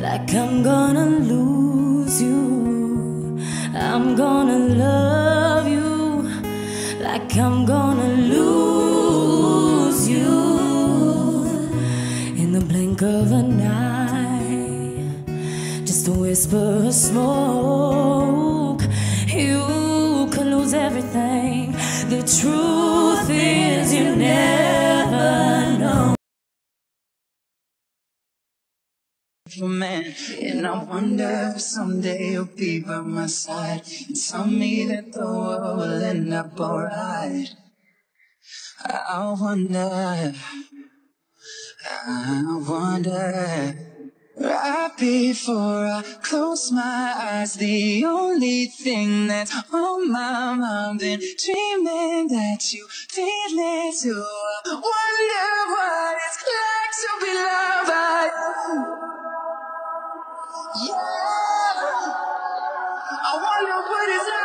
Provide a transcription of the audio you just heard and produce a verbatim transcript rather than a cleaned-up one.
like I'm gonna lose you. I'm gonna love you like I'm gonna lose you. In the blink of an eye, just a whisper of smoke, you could lose everything. The truth is you never know. Man, and I wonder if someday you'll be by my side and tell me that the world will end up alright. I wonder, I wonder. Right before I close my eyes, the only thing that's on my mind, been dreaming that you feel it too. I wonder what it's like to be loved by you. Yeah, I wonder what it's like.